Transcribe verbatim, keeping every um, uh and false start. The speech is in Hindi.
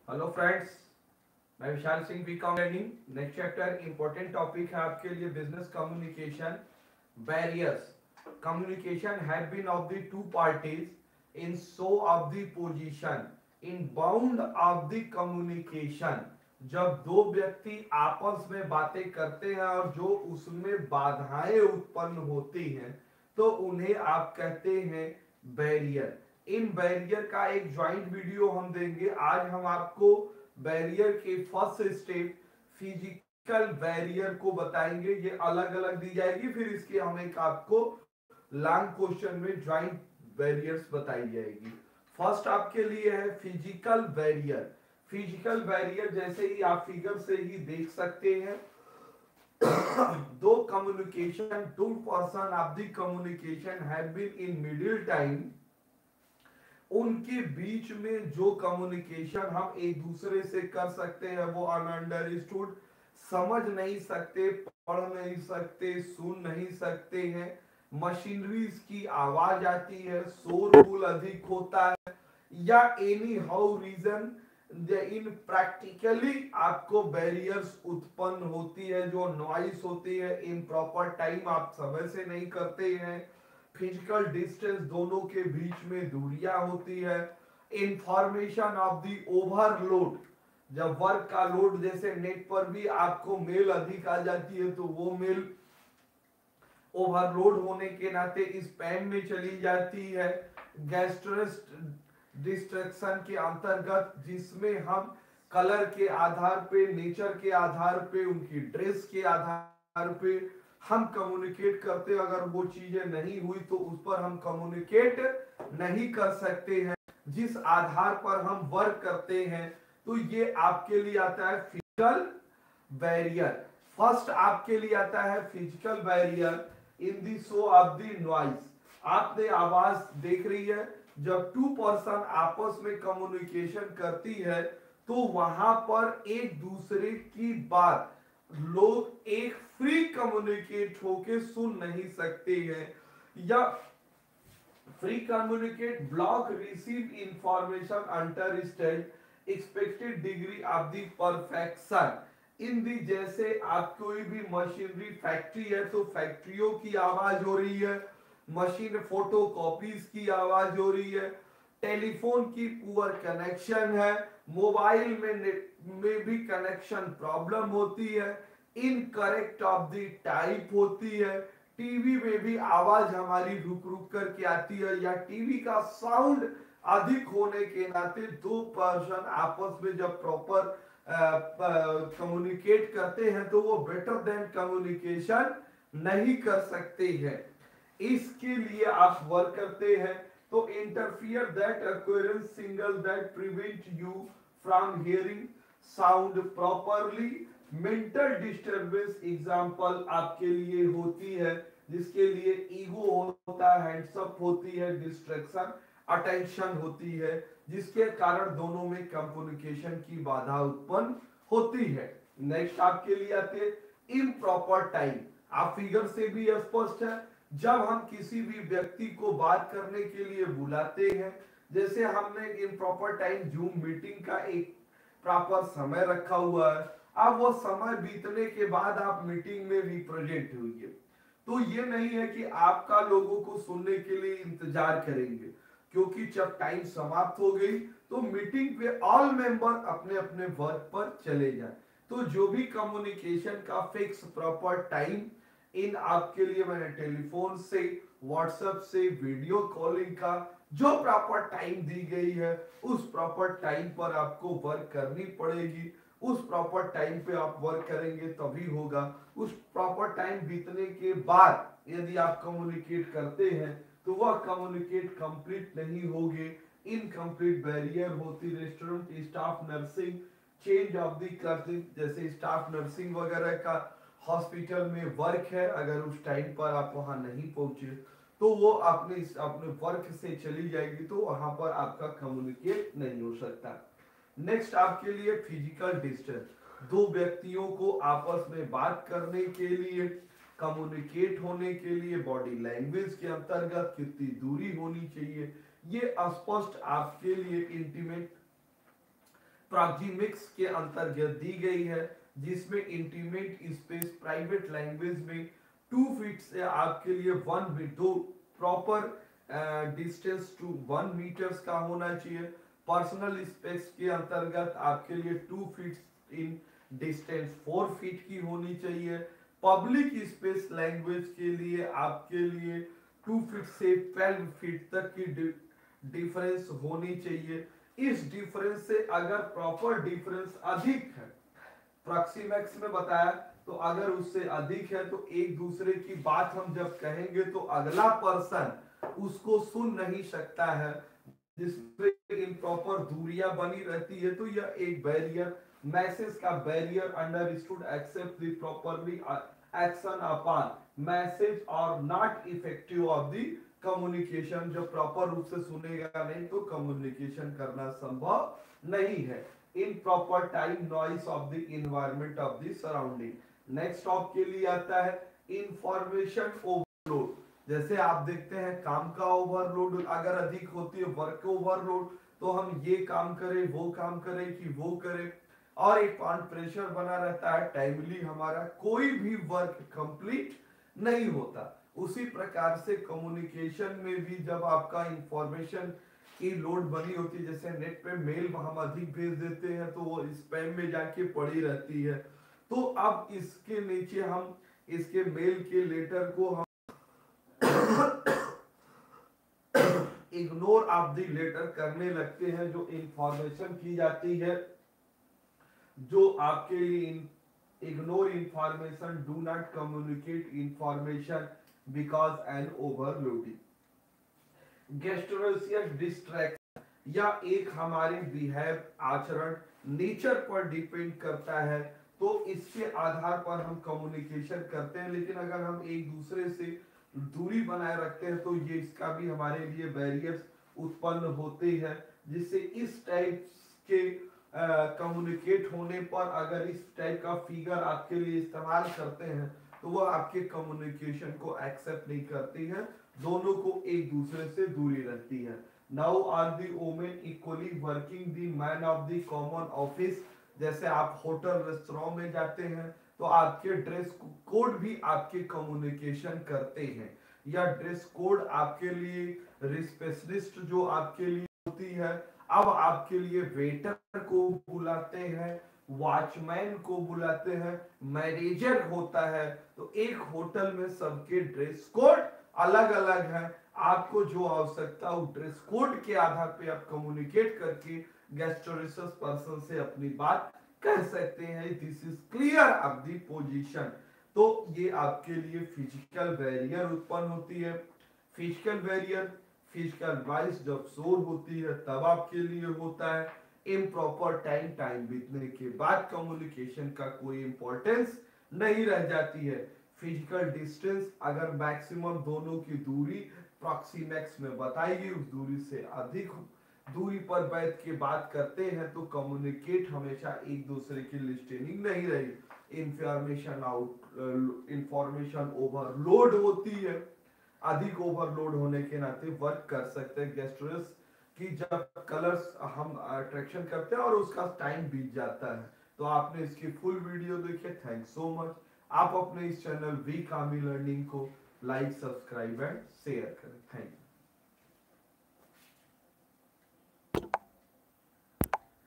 हेलो फ्रेंड्स, मैं Vishal Singh BCom learning. Next chapter important topic है आपके लिए business communication barriers. Communication have been of the two parties in so of the position in bound of the communication. जब दो व्यक्ति आपस में बातें करते हैं और जो उसमें बाधाएं उत्पन्न होती हैं तो उन्हें आप कहते हैं बैरियर। इन बैरियर का एक ज्वाइंट वीडियो हम देंगे। आज हम आपको बैरियर के फर्स्ट स्टेप फिजिकल बैरियर को बताएंगे। ये अलग अलग दी जाएगी, फिर इसके हम एक आपको लॉन्ग क्वेश्चन में ज्वाइंट बैरियर्स बताई जाएगी। फर्स्ट आपके लिए है फिजिकल बैरियर। फिजिकल बैरियर जैसे ही आप फिगर से ही देख सकते हैं, दो communication two person of the communication have been in middle time. उनके बीच में जो कम्युनिकेशन हम एक दूसरे से कर सकते हैं वो अनअंडरस्टूड, समझ नहीं सकते, पढ़ नहीं सकते, सुन नहीं सकते हैं। मशीनरीज की आवाज आती है, शोरगुल अधिक होता है, या any how reason in practically आपको बैरियर्स उत्पन्न होती है, जो नॉइस होती है। इन प्रॉपर टाइम आप समय से नहीं करते हैं। फिजिकल डिस्टेंस दोनों के बीच में दूरियां होती है। इंफॉर्मेशन ऑफ द ओवरलोड, जब वर्क का लोड जैसे नेट पर भी आपको मेल अधिक आ जाती है तो वो मेल ओवरलोड होने के नाते स्पैम में चली जाती है। गैस्ट्रस डिस्ट्रक्शन के अंतर्गत, जिसमें हम कलर के आधार पे, नेचर के आधार पे, उनकी ड्रेस के आधार पे हम कम्युनिकेट करते हैं। अगर वो चीजें नहीं हुई तो उस पर हम कम्युनिकेट नहीं कर सकते हैं। जिस आधार पर हम वर्क करते हैं, तो ये आपके लिए आता है फिजिकल बैरियर। फर्स्ट आपके लिए आता है physical barrier in the show of the noise. आपने आवाज देख रही है, जब टू पर्सन आपस में कम्युनिकेशन करती है तो वहां पर एक दूसरे की बात लोग एक फ्री कम्युनिकेट होके सुन नहीं सकते हैं, या free communicate block receive information understand expected degree of the perfection in the. जैसे आप कोई भी मशीनरी फैक्ट्री है तो फैक्ट्रियों की आवाज हो रही है, मशीन फोटो कॉपीज की आवाज हो रही है, टेलीफोन की पुअर कनेक्शन है, मोबाइल में नेट में भी कनेक्शन प्रॉब्लम होती है, इनकरेक्ट ऑफ द टाइप होती है, टीवी में भी आवाज हमारी रुक रुक करके आती है, या टीवी का साउंड अधिक होने के नाते दो पर्सन आपस में जब प्रॉपर कम्युनिकेट करते हैं तो वो बेटर देन कम्युनिकेशन नहीं कर सकते हैं। इसके लिए आप वर्क करते हैं तो interfere that occurrence signal that prevent you from hearing sound properly. Mental disturbance example आपके लिए होती है, जिसके लिए ईगो होता है, हैंड्सअप होती है, डिस्ट्रैक्शन अटेंशन होती है, जिसके कारण दोनों में कम्युनिकेशन की बाधा उत्पन्न होती है। नेक्स्ट आपके लिए आते इम्प्रॉपर टाइम। आप फिगर से भी स्पष्ट है, जब हम किसी भी व्यक्ति को बात करने के लिए बुलाते हैं, जैसे हमने इम्प्रॉपर टाइम जूम मीटिंग का एक प्रॉपर समय रखा हुआ है, अब वो समय बीतने के बाद आप मीटिंग में रिप्रेजेंट हुई है, तो ये नहीं है कि आपका लोगों को सुनने के लिए इंतजार करेंगे, क्योंकि जब टाइम समाप्त हो गई तो मीटिंग पे ऑल मेंबर अपने अपने वर्क पर चले जाए। तो जो भी कम्युनिकेशन का फिक्स प्रॉपर टाइम इन आपके लिए मैंने टेलीफोन से, व्हाट्सएप से, वीडियो कॉलिंग का जो प्रॉपर टाइम दी गई है उस प्रॉपर टाइम पर आपको वर्क करनी पड़ेगी। उस प्रॉपर टाइम पे आप वर्क करेंगे तभी होगा। उस प्रॉपर टाइम बीतने के बाद यदि आप कम्युनिकेट करते हैं तो वह कम्युनिकेट कंप्लीट नहीं होगी, इनकम्प्लीट बैरियर होती। Restaurant staff nursing, change of the clerking, जैसे स्टाफ नर्सिंग वगैरह का हॉस्पिटल में वर्क है, अगर उस टाइम पर आप वहां नहीं पहुंचे तो वो अपने अपने वर्क से चली जाएगी, तो वहां पर आपका कम्युनिकेट नहीं हो सकता। नेक्स्ट आपके लिए फिजिकल डिस्टेंस। दो व्यक्तियों को आपस में बात करने के लिए, कम्युनिकेट होने के लिए बॉडी लैंग्वेज के अंतर्गत कितनी दूरी होनी चाहिए, ये स्पष्ट आपके लिए इंटीमेट प्रॉक्सिमिक्स के अंतर्गत दी गई है, जिसमें इंटीमेट स्पेस प्राइवेट लैंग्वेज में टू फीट से आपके लिए वन फीट दो proper distance two one meters का होना चाहिए। पर्सनल स्पेस के अंतर्गत आपके लिए two feet in distance four feet की होनी चाहिए। पब्लिक स्पेस लैंग्वेज के लिए आपके लिए टू फीट से ट्वेल्व फीट तक की डिफरेंस होनी चाहिए। इस डिफरेंस से अगर प्रॉपर डिफरेंस अधिक है, प्रॉक्सिमिक्स में बताया, तो अगर उससे अधिक है तो एक दूसरे की बात हम जब कहेंगे तो अगला पर्सन उसको सुन नहीं सकता है, जिसमें इम्प्रॉपर दूरियां बनी रहती है, तो यह एक बैरियर, मैसेज का barrier understood accept the properly action upon message और not effective of the communication. जब प्रॉपर रूप से सुनेगा नहीं तो कम्युनिकेशन करना संभव नहीं है। In proper time noise of the environment of the surrounding. Next top के लिए आता है इंफॉर्मेशन ओवरलोड। जैसे आप देखते हैं काम का ओवरलोड अगर अधिक होती है, वर्क ओवरलोड, तो हम ये काम करें वो काम करें कि वो करें, और एक प्रेशर बना रहता है, टाइमली हमारा कोई भी वर्क कंप्लीट नहीं होता। उसी प्रकार से कम्युनिकेशन में भी जब आपका इंफॉर्मेशन की लोड बनी होती है, जैसे नेट पे मेल हम अधिक भेज देते हैं तो वो स्पैम में जाके पड़ी रहती है, तो अब इसके नीचे हम इसके मेल के लेटर को हम इग्नोर ऑफ द लेटर करने लगते हैं। जो इंफॉर्मेशन की जाती है, जो आपके लिए ignore information, do not communicate information because an overloading. गेस्टोरेशियस डिस्ट्रैक्शन या एक हमारी बिहेव आचरण नेचर पर डिपेंड करता है, तो इसके आधार पर हम कम्युनिकेशन करते हैं। लेकिन अगर हम एक दूसरे से दूरी बनाए रखते हैं तो ये इसका भी हमारे लिए बैरियर्स उत्पन्न होते हैं, जिससे इस टाइप के कम्युनिकेट होने पर अगर इस टाइप का फिगर आपके लिए इस्तेमाल करते हैं तो वो आपके कम्युनिकेशन को एक्सेप्ट नहीं करती है, दोनों को एक दूसरे से दूरी रहती है। Now are the women equally working the man of the common office. जैसे आप होटल रेस्टोरेंट में जाते हैं तो आपके ड्रेस कोड भी आपके कम्युनिकेशन करते हैं, या ड्रेस कोड आपके लिए रिसेप्शनिस्ट जो आपके लिए होती है, अब आपके लिए वेटर को बुलाते हैं, वॉचमैन को बुलाते हैं, मैनेजर होता है, तो एक होटल में सबके ड्रेस कोड अलग अलग है। आपको जो आवश्यकता हो ड्रेस कोड के आधार पे आप कम्युनिकेट करके गेस्टोरेशियस पर्सन से अपनी बात कह सकते हैं। This is clear of the position. तो ये आपके लिए फिजिकल बैरियर उत्पन्न होती है। फिजिकल बैरियर फिजिकल वाइज जब शोर होती है तब आपके लिए होता है। इम्प्रॉपर टाइम टाइम बीतने के बाद कम्युनिकेशन का कोई इंपॉर्टेंस नहीं रह जाती है। फिजिकल डिस्टेंस अगर मैक्सिमम दोनों की दूरी प्रॉक्सिमिक्स में बताई गई उस दूरी से अधिक दूरी पर बैठ के बात करते हैं तो कम्युनिकेट हमेशा एक दूसरे की लिस्टेनिंग नहीं रही, इंफॉर्मेशन आउट इंफॉर्मेशन ओवरलोड होती है। अधिक ओवरलोड होने के नाते वर्क कर सकते हैं गेस्टोरस की जब कलर्स हम अट्रैक्शन करते हैं और उसका टाइम बीत जाता है। तो आपने इसकी फुल वीडियो देखी, थैंक्स सो मच। आप अपने इस चैनल वी कामी लर्निंग को लाइक सब्सक्राइब एंड शेयर करें। Thank you.